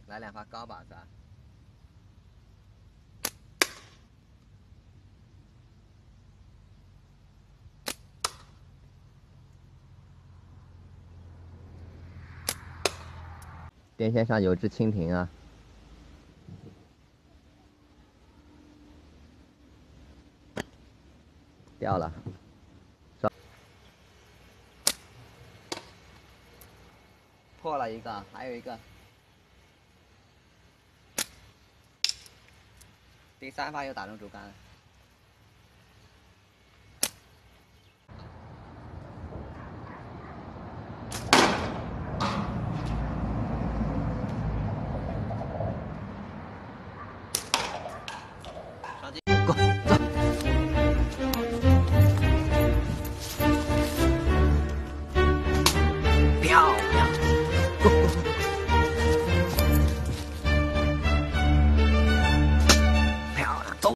来2发高靶是吧？电线上有只蜻蜓啊！掉了，破了一个，还有一个。第3发又打中竹竿了。